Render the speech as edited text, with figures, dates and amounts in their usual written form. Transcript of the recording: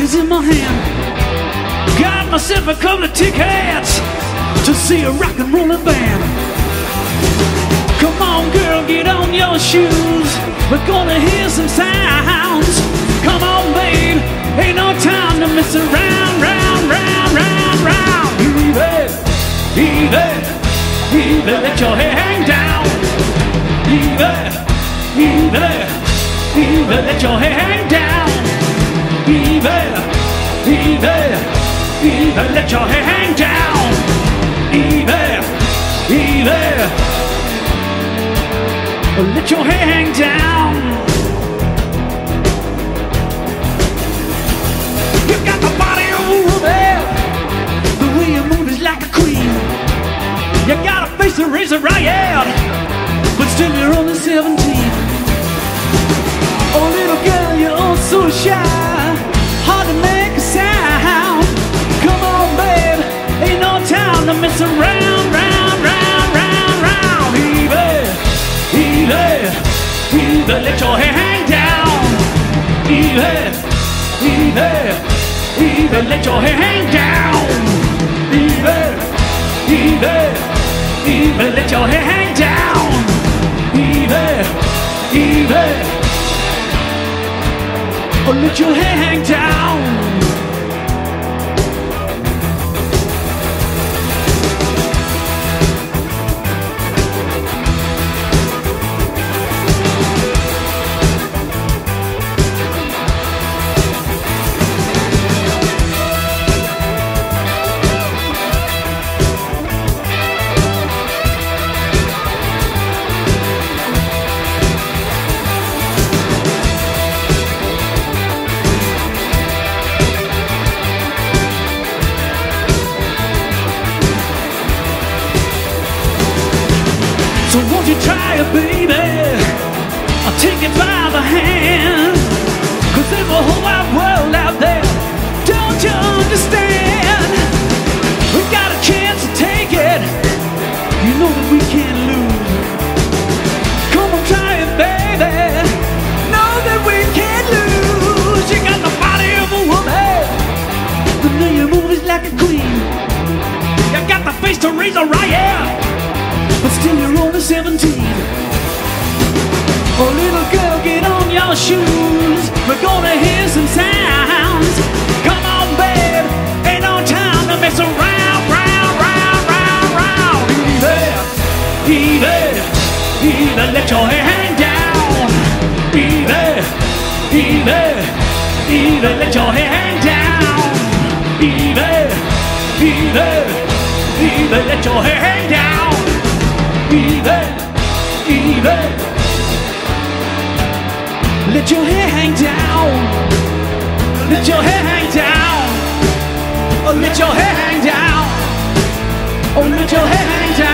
is in my hand. Got myself a couple of tickets to see a rock and rollin' band. Come on, girl, get on your shoes. We're gonna hear some sounds. Come on, babe, ain't no time to mess around, round, round, round, round. Evie, Evie, Evie, let your hair hang down. Evie, Evie, Evie, let your hair hang down. Evie, Evie, Evie, let your hair hang down. Evie, Evie, let your hair hang down. You got the body of a woman. The way you move is like a queen. You got a face to raise a riot, but still you're only 17. Oh, little girl, you're all so shy, hard to make a sound. Come on, babe, ain't no time to mess around, round, round, round, round. Evie, Evie, Evie, let your hair hang down. Evie, Evie, Evie, let your hair hang down. Evie, Evie, Evie, let your hair hang down. Evie, Evie, oh, let your hair hang down. So won't you try it, baby? I'll take it by the hand. 'Cause there's a whole wide world out there, don't you understand? We got a chance to take it, you know that we can't lose. Come on, try it, baby, know that we can't lose. You got the body of a woman, the way you move is like a queen. You got the face to raise a riot, but still you're only 17. Oh, little girl, get on your shoes. We're gonna hear some sounds. Come on, babe, ain't no time to mess around, round, round, round, round. Evie, Evie, Evie, let your hair hang down. Evie, Evie, Evie, let your hair hang down. Evie, Evie, Evie, let your hair hang down. Evie, Evie, let your hair hang down. Let your hair hang down. Oh, let your hair hang down. Oh, let your hair hang down.